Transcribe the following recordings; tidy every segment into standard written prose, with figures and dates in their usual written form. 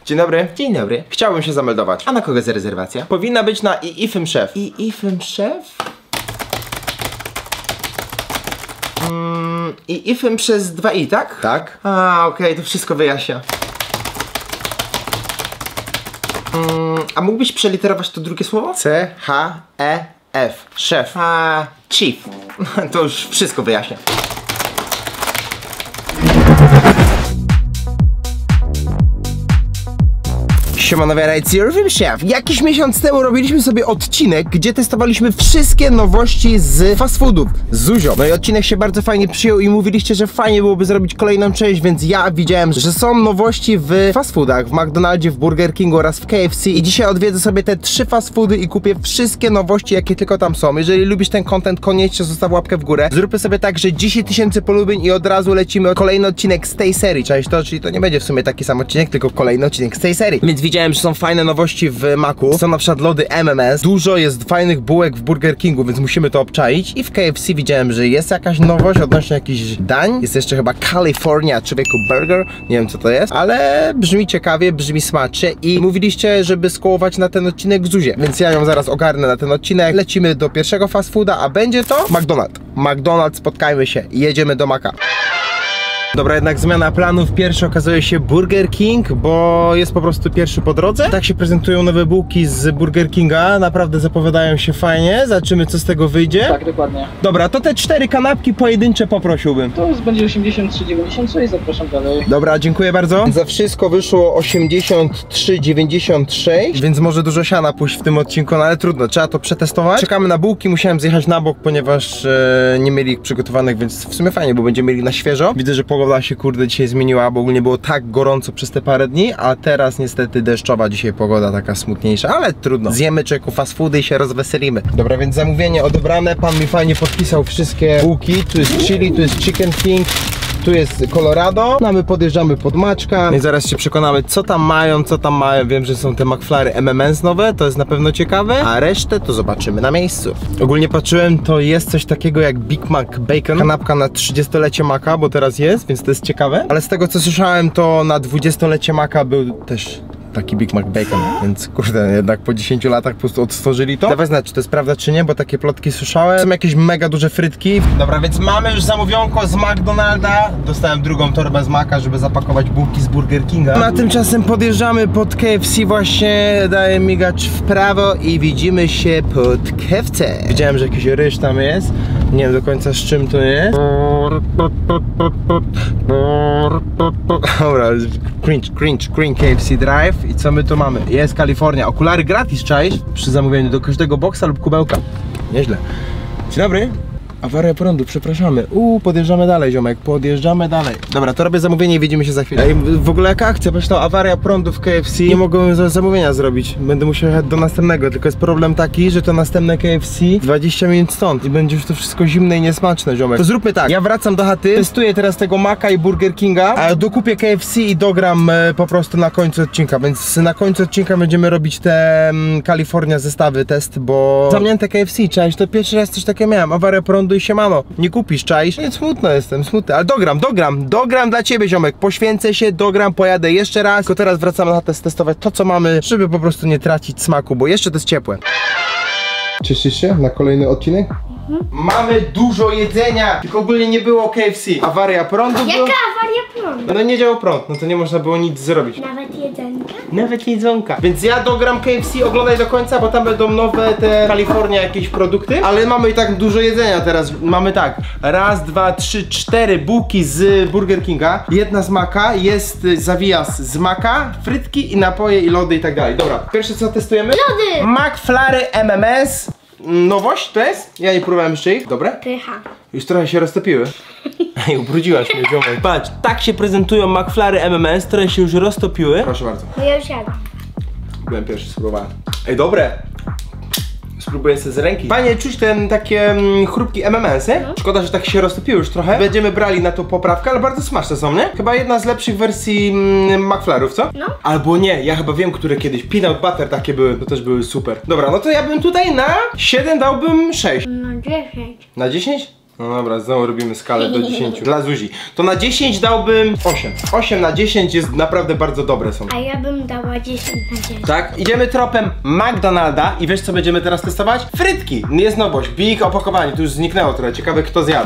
Dzień dobry. Dzień dobry. Chciałbym się zameldować. A na kogo jest rezerwacja? Powinna być na IFM Chef. IFM Chef? IFM przez 2i, tak? Tak. A, okej, to wszystko wyjaśnia. A mógłbyś przeliterować to drugie słowo? C-H-E-F. Szef. A, chief. To już wszystko wyjaśnia. Siemano, it's your IFM Chef. Jakiś miesiąc temu robiliśmy sobie odcinek, gdzie testowaliśmy wszystkie nowości z fast foodów z Zuzio. No i odcinek się bardzo fajnie przyjął i mówiliście, że fajnie byłoby zrobić kolejną część, więc ja widziałem, że są nowości w fast foodach, w McDonaldzie, w Burger Kingu oraz w KFC i dzisiaj odwiedzę sobie te 3 fast foody i kupię wszystkie nowości, jakie tylko tam są. Jeżeli lubisz ten content, koniecznie zostaw łapkę w górę. Zróbmy sobie tak, że 10 000 polubień i od razu lecimy kolejny odcinek z tej serii. Cześć to, czyli to nie będzie w sumie taki sam odcinek, tylko kolejny odcinek z tej serii. Więc widziałem, że są fajne nowości w Macu, są na przykład lody MMS, dużo jest fajnych bułek w Burger Kingu, więc musimy to obczaić i w KFC widziałem, że jest jakaś nowość odnośnie jakichś dań, jest jeszcze chyba California człowieku burger, nie wiem co to jest, ale brzmi ciekawie, brzmi smacznie i mówiliście, żeby skołować na ten odcinek w Zuzie, więc ja ją zaraz ogarnę na ten odcinek, lecimy do pierwszego fast fooda, a będzie to McDonald's, spotkajmy się, jedziemy do Maca. Dobra, jednak zmiana planów. Pierwszy okazuje się Burger King, bo jest po prostu pierwszy po drodze. Tak się prezentują nowe bułki z Burger Kinga. Naprawdę zapowiadają się fajnie. Zobaczymy, co z tego wyjdzie. Tak, dokładnie. Dobra, to te 4 kanapki pojedyncze poprosiłbym. To już będzie 83,96, zapraszam dalej. Dobra, dziękuję bardzo. Za wszystko wyszło 83,96, więc może dużo siana pójść w tym odcinku, no ale trudno, trzeba to przetestować. Czekamy na bułki, musiałem zjechać na bok, ponieważ nie mieli ich przygotowanych, więc w sumie fajnie, bo będziemy mieli na świeżo. Widzę, że pogoda się kurde dzisiaj zmieniła, bo ogólnie było tak gorąco przez te parę dni, a teraz niestety deszczowa dzisiaj pogoda, taka smutniejsza, ale trudno. Zjemy człowieku fast foody i się rozweselimy. Dobra, więc zamówienie odebrane, pan mi fajnie podpisał wszystkie bułki. Tu jest chili, tu jest chicken king, tu jest Colorado, no a my podjeżdżamy pod Maczka i zaraz się przekonamy, co tam mają. Wiem, że są te McFlurry MMS nowe, to jest na pewno ciekawe, a resztę to zobaczymy na miejscu. Ogólnie patrzyłem, to jest coś takiego jak Big Mac Bacon, kanapka na 30-lecie Maca, bo teraz jest, więc to jest ciekawe, ale z tego co słyszałem, to na 20-lecie Maca był też taki Big Mac Bacon, więc kurde, jednak po 10 latach po prostu odtworzyli to. Dawaj znać, czy to jest prawda, czy nie, bo takie plotki słyszałem. Są jakieś mega duże frytki. Dobra, więc mamy już zamówionko z McDonalda. Dostałem drugą torbę z Maca, żeby zapakować bułki z Burger Kinga. A tymczasem podjeżdżamy pod KFC właśnie, daję migacz w prawo i widzimy się pod KFC. Widziałem, że jakiś ryż tam jest. Nie wiem do końca z czym to jest. Dobra, cringe KFC Drive. I co my tu mamy? Jest Kalifornia. Okulary gratis, czaisz? Przy zamówieniu do każdego boksa lub kubełka. Nieźle. Dzień dobry. Awaria prądu, przepraszamy. Podjeżdżamy dalej, ziomek, podjeżdżamy dalej. Dobra, to robię zamówienie i widzimy się za chwilę. Ej, w ogóle jaka akcja? Patrz, to awaria prądu w KFC. Nie mogłem zamówienia zrobić. Będę musiał jechać do następnego, tylko jest problem taki, że to następne KFC 20 minut stąd i będzie już to wszystko zimne i niesmaczne, ziomek. To zróbmy tak, ja wracam do chaty, testuję teraz tego Maca i Burger Kinga, a dokupię KFC i dogram po prostu na końcu odcinka, więc na końcu odcinka będziemy robić te Kalifornia zestawy, test, bo zamknięte KFC, czaisz, to pierwszy raz coś takiego miałem, awaria prądu i siemano, nie kupisz, czaisz? Nie, smutno jestem, smutny, ale dogram dla ciebie, ziomek, poświęcę się, dogram, pojadę jeszcze raz, tylko teraz wracamy na test testować to, co mamy, żeby po prostu nie tracić smaku, bo jeszcze to jest ciepłe. Cieszysz się na kolejny odcinek? Mamy dużo jedzenia, tylko ogólnie nie było KFC. Awaria prądu. Jaka awaria prądu? No nie działał prąd, no to nie można było nic zrobić. Nawet jedzonka? Nawet jedzonka. Więc ja dogram KFC, oglądaj do końca, bo tam będą nowe te Kalifornia jakieś produkty. Ale mamy i tak dużo jedzenia teraz. Mamy tak, 1, 2, 3, 4 bułki z Burger Kinga. Jedna z Maca, jest zawias z Maca, frytki i napoje i lody i tak dalej. Dobra, pierwsze co testujemy? Lody! McFlurry MMS. Nowość to jest? Ja nie próbowałem jeszcze ich. Dobre? Pycha. Już trochę się roztopiły. Ej, ubrudziłaś mnie, ziomek. Patrz, tak się prezentują McFlurry MMS, które się już roztopiły. Proszę bardzo. No ja już jadam. Byłem pierwszy, spróbowałem. Ej, dobre. Spróbuję sobie z ręki. Fajnie czuć ten takie chrupki MMS, nie? No. Szkoda, że tak się roztopiły już trochę. Będziemy brali na to poprawkę, ale bardzo smaczne są, nie? Chyba jedna z lepszych wersji McFlurrów, co? No. Albo nie, ja chyba wiem, które kiedyś. Peanut butter takie były, to też były super. Dobra, no to ja bym tutaj na 7 dałbym 6. Na 10. Na 10? No dobra, znowu robimy skalę do 10 dla Zuzi. To na 10 dałbym 8. 8 na 10 jest naprawdę bardzo dobre są. A ja bym dała 10 na 10. Tak, idziemy tropem McDonalda i wiesz co będziemy teraz testować? Frytki! Jest nowość, big opakowanie, tu już zniknęło trochę, ciekawe kto zjadł.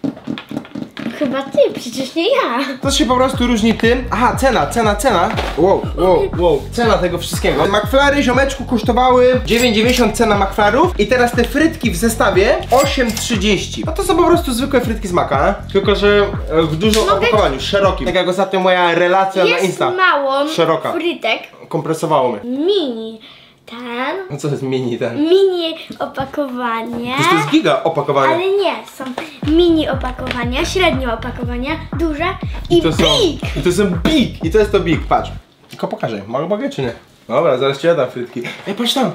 Chyba ty, przecież nie ja. To się po prostu różni tym. Aha, cena. Wow, cena tego wszystkiego. McFlurry, ziomeczku, kosztowały 9,90 cena McFlurrów i teraz te frytki w zestawie 8,30. A to są po prostu zwykłe frytki z Maca, tylko że w dużym opakowaniu, szerokim. Tak jak ostatnio moja relacja na Jest Insta. mało Szeroka. frytek. Kompresowało mnie. Mini. Ten. No co to jest mini ten? Mini opakowanie. To jest giga opakowanie. Ale nie, są mini opakowania, średnie opakowania, duże i To są, big. I to są big. I to jest to big, patrz. Tylko pokażę, mogę czy nie? Dobra, zaraz ci dam frytki. Ej, patrz tam.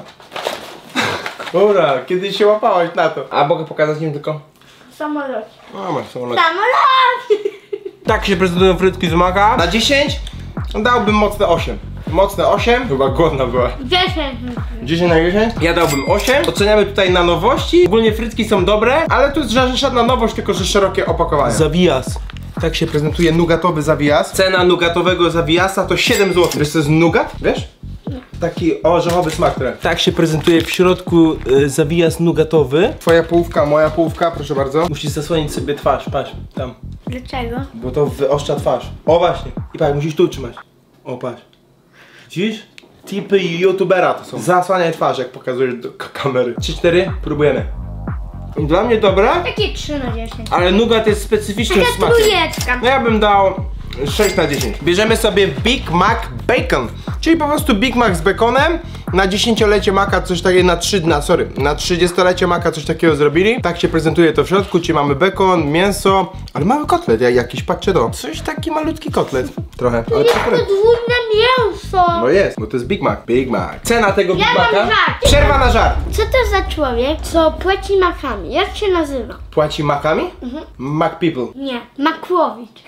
Dobra, kiedyś się łapałaś na to. A mogę pokazać im tylko? Samolot. O, masz samolot. Samolot! Tak się prezentują frytki z Maca. Na 10 dałbym mocne 8. Mocne 8. Chyba głodna była. 10. 10 na 10? Ja dałbym 8. Oceniamy tutaj na nowości. Ogólnie frytki są dobre, ale tu jest żadna nowość, tylko że szerokie opakowanie. Zawias. Tak się prezentuje nugatowy zawias. Cena nugatowego zawiasa to 7 zł. Wiesz co jest nugat? Wiesz? Taki orzechowy smak trochę. Tak się prezentuje w środku zawias nugatowy. Twoja połówka, moja połówka, proszę bardzo. Musisz zasłonić sobie twarz, patrz, tam. Dlaczego? Bo to wyoszcza twarz. O właśnie. I patrz, musisz tu trzymać. O patrz. Widzisz? Tipy youtubera to są. Zasłaniaj twarz, jak pokazujesz do kamery. 3-4, próbujemy. Dla mnie dobre, Takie 3 na 10. ale nugat jest specyficznym Taka smakiem. trójeczka. No ja bym dał 6 na 10. Bierzemy sobie Big Mac Bacon, czyli po prostu Big Mac z baconem. Na 10-lecie Maca coś takiego, na 30-lecie Maca coś takiego zrobili. Tak się prezentuje to w środku, czyli mamy bacon, mięso, ale mały kotlet jakiś, patrzcie to. Coś taki malutki kotlet, trochę. Ale Jest podwójne mięso. no jest, bo to jest Big Mac. Big Mac. Cena tego Big Ja mam Maca. żart. Przerwa na żart. Co to za człowiek, co płaci makami? Jak się nazywa? Płaci makami? Mac people. Nie, Makłowicz.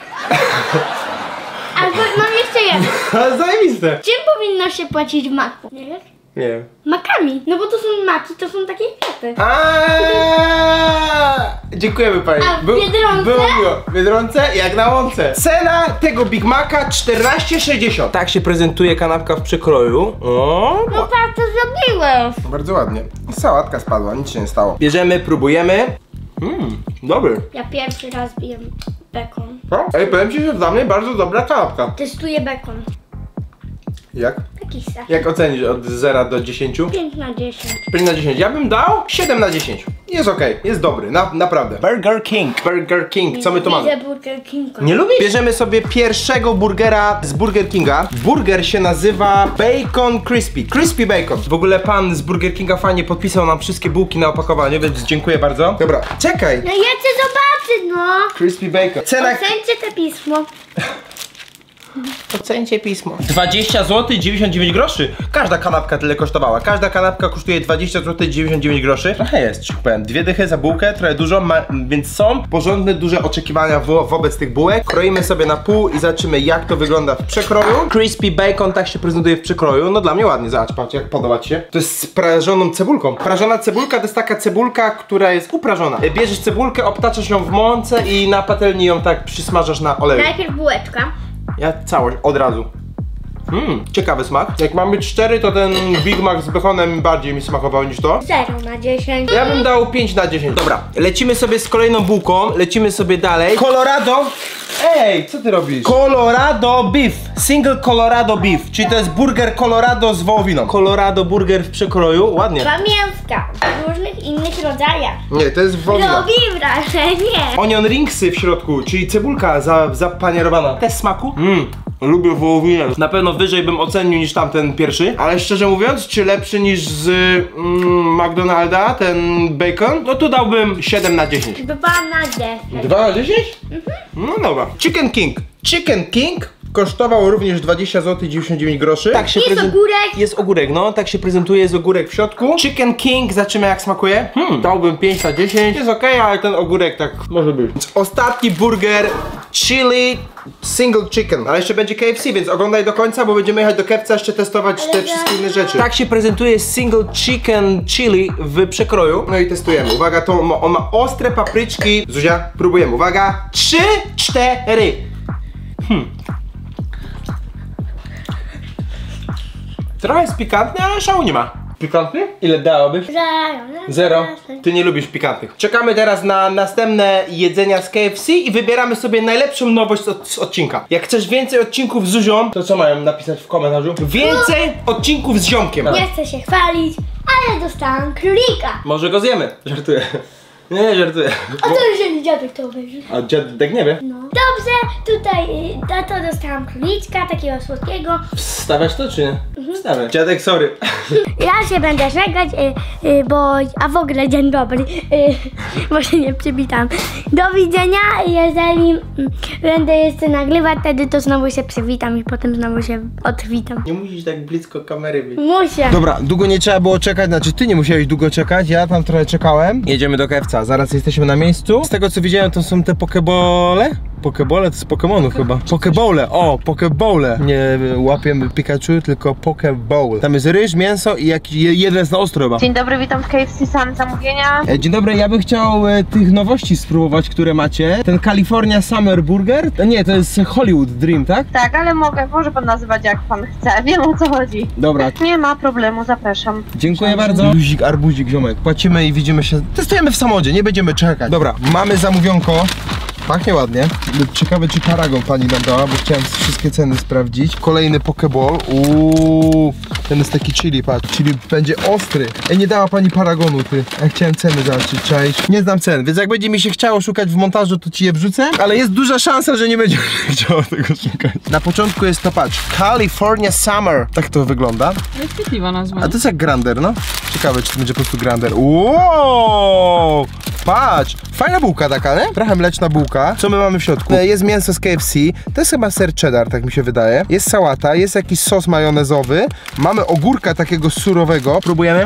Albo mam jeszcze jedno. Ale zajebiste. Czym powinno się płacić w maku? Nie wiesz? Nie wiem. Makami. No bo to są maki, to są takie kwiaty. Dziękujemy pani. A w Biedronce? Było miło. W Biedronce jak na łące. Cena tego Big Maca 14,60. Tak się prezentuje kanapka w przekroju. O, No tak to zrobiłem. bardzo ładnie. Sałatka spadła, nic się nie stało. Bierzemy, próbujemy. Dobry. Ja pierwszy raz biję bekon. No, ej, powiem ci, że dla mnie bardzo dobra kanapka. Testuję bekon. Jak? Taki se. Jak ocenisz od 0 do 10? 5 na 10. 5 na 10. Ja bym dał 7 na 10. Jest okej, jest dobry, naprawdę. Burger King. Burger King, co my tu mamy? Widzę Burger Kinga. Nie lubisz? Bierzemy sobie pierwszego burgera z Burger Kinga. Burger się nazywa Bacon Crispy. Crispy Bacon. W ogóle pan z Burger Kinga fajnie podpisał nam wszystkie bułki na opakowaniu, więc dziękuję bardzo. Dobra, czekaj. No ja chcę zobaczyć, no. Crispy Bacon. Cena... Ocencie te pismo. Ocencie pismo. 20 zł 99 groszy. Każda kanapka tyle kosztowała. Każda kanapka kosztuje 20 zł 99 groszy. Trochę jest, ci powiem. 2 dychy za bułkę, trochę dużo, więc są porządne, duże oczekiwania wobec tych bułek. Kroimy sobie na pół i zobaczymy, jak to wygląda w przekroju. Crispy bacon tak się prezentuje w przekroju. No dla mnie ładnie, zobacz, patrz, jak podoba ci się. To jest z prażoną cebulką. Prażona cebulka to jest taka cebulka, która jest uprażona. Bierzesz cebulkę, obtaczasz ją w mące i na patelni ją tak przysmażasz na oleju. Najpierw bułeczka. Ja całość, od razu. Ciekawy smak. Jak mam być 4, to ten Big Mac z bekonem bardziej mi smakował niż to. 0 na 10. Ja bym dał 5 na 10. Dobra, lecimy sobie z kolejną bułką, lecimy sobie dalej. Colorado. Ej, co ty robisz? Colorado Beef. Single Colorado Beef, czyli to jest burger Colorado z wołowiną. Colorado burger w przekroju, ładnie. 2 mięska w różnych innych rodzajach. Nie, to jest wołowina. Robi wrażenie. Onion ringsy w środku, czyli cebulka zapanierowana. Też smaku? Lubię wołowinę. Na pewno wyżej bym ocenił niż tamten pierwszy. Ale szczerze mówiąc, czy lepszy niż z McDonalda, ten bacon? No tu dałbym 7 na 10. 2 na 10. 2 na 10? No dobra. Chicken King. Chicken King Kosztował również 20 zł 99 groszy. Tak się Jest ogórek. Jest ogórek, no, tak się prezentuje, jest ogórek w środku. Chicken King, zobaczymy jak smakuje. Dałbym 5 na 10. Jest okej, ale ten ogórek tak może być. Ostatni burger, chili single chicken. Ale jeszcze będzie KFC, więc oglądaj do końca, bo będziemy jechać do KFC jeszcze testować te wszystkie inne rzeczy. Tak się prezentuje single chicken chili w przekroju. No i testujemy. Uwaga, on ma ostre papryczki. Zuzia, próbujemy. Uwaga, 3, 4. Trochę jest pikantny, ale szału nie ma. Pikantny? Ile dałabyś? 0. Ty nie lubisz pikantnych. Czekamy teraz na następne jedzenia z KFC i wybieramy sobie najlepszą nowość z odcinka. Jak chcesz więcej odcinków z Zuzią, to co mają napisać w komentarzu? Więcej odcinków z ziomkiem. Nie chcę się chwalić, ale dostałam królika. Może go zjemy. Żartuję. Nie, żartuję. A co jeżeli dziadek to obejrzy? A dziadek nie wie? No. Dobrze, tutaj to dostałam króliczka, takiego słodkiego. Wstawiasz to czy nie? Wstawiam. Dziadek, sorry. Ja się będę żegnać, bo... A w ogóle dzień dobry, bo się nie przywitam. Do widzenia, jeżeli będę jeszcze nagrywać, wtedy to znowu się przywitam i potem znowu się odwitam. Nie musisz tak blisko kamery być. Muszę. Dobra, długo nie trzeba było czekać, znaczy ty nie musiałeś długo czekać, ja tam trochę czekałem. Jedziemy do KFC, zaraz jesteśmy na miejscu. Z tego co widziałem, to są te pokebole. Pokebole to z Pokemonów chyba. Pokebole, o, pokebole. Nie łapiemy Pikachu, tylko pokeball. Tam jest ryż, mięso i jeden jest na ostro chyba. Dzień dobry, witam w KFC, sam zamówienia. Dzień dobry, ja bym chciał tych nowości spróbować, które macie. Ten California Summer Burger? Nie, to jest Hollywood Dream, tak? Tak, ale może pan nazywać jak pan chce, wiem o co chodzi. Dobra. Nie ma problemu, zapraszam. Dziękuję bardzo. Luzik, arbuzik, ziomek. Płacimy i widzimy się. Testujemy w samochodzie, nie będziemy czekać. Dobra, mamy zamówionko. Pachnie ładnie. Ciekawe czy paragon pani nam dała, bo chciałem wszystkie ceny sprawdzić. Kolejny pokeball. Ten jest taki chili, patrz. Chili będzie ostry. Nie dała pani paragonu, ty. Ja chciałem ceny zobaczyć, czaisz? Nie znam cen, więc jak będzie mi się chciało szukać w montażu, to ci je wrzucę. Ale jest duża szansa, że nie będzie chciało tego szukać. Na początku jest to, patrz, California Summer. Tak to wygląda. Chwytliwa nazwa. A to jest jak Grander, no. Ciekawe, czy to będzie po prostu Grander. Wow! Patrz! Fajna bułka taka, nie? Trochę mleczna bułka. Co my mamy w środku? Jest mięso z KFC. To jest chyba ser cheddar, tak mi się wydaje. Jest sałata, jest jakiś sos majonezowy. Mamy ogórka takiego surowego. Próbujemy?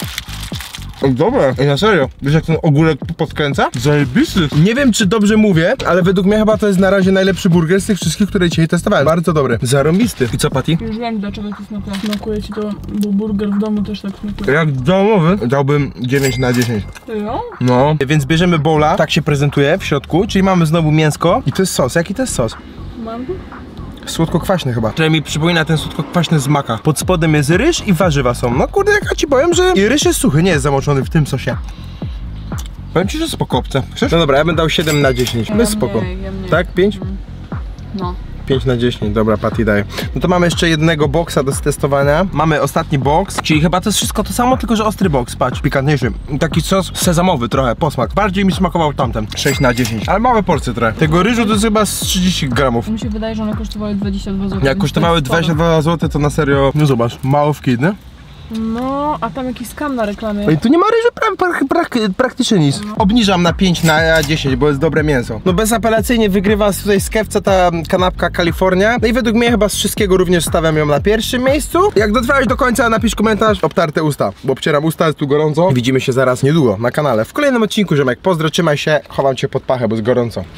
Dobre. Na serio. Wiesz jak ten ogórek podkręca? Zajebisty. Nie wiem czy dobrze mówię, ale według mnie chyba to jest na razie najlepszy burger z tych wszystkich, które dzisiaj testowałem. Bardzo dobry. Zarąbisty. I co, Patty? Już wiem dlaczego to smakuje. Smakuje ci to, bo burger w domu też tak smakuje. Jak domowy dałbym 9 na 10. No? No. Więc bierzemy bowla. Tak się prezentuje w środku. Czyli mamy znowu mięsko. I to jest sos. Jaki to jest sos? Mam? Słodko-kwaśny chyba. Czyli mi przypomina ten słodko-kwaśny z maka. Pod spodem jest ryż i warzywa są. No kurde, jak ja ci powiem, że i ryż jest suchy, nie jest zamoczony w tym sosie. Powiem ci, że spoko obce. Chcesz? No dobra, ja bym dał 7 na 10. Bez spoko. Mniej. Tak? 5? No. 5 na 10, dobra, Patty daje. No to mamy jeszcze jednego boksa do testowania. Mamy ostatni boks, czyli chyba to jest wszystko to samo, tylko że ostry boks, patrz, pikantniejszy. Taki sos sezamowy trochę, posmak. Bardziej mi smakował tamten. 6 na 10, ale małe porcje trochę. Tego ryżu to jest chyba z 30 gramów. Mi się wydaje, że one kosztowały 22 zł. Jak kosztowały 22 zł, to na serio, no zobacz, mało w kid, nie? No, a tam jakiś skam na reklamie. No i tu nie ma ryżu praktycznie nic. Obniżam na 5 na 10, bo jest dobre mięso. No bezapelacyjnie wygrywa tutaj z KFC ta kanapka California. No i według mnie chyba z wszystkiego również stawiam ją na pierwszym miejscu. Jak dotrwałeś do końca, napisz komentarz, obtarte usta, bo obcieram usta, jest tu gorąco. Widzimy się zaraz niedługo na kanale. W kolejnym odcinku, ziomek. Pozdro, trzymaj się, chowam cię pod pachę, bo jest gorąco.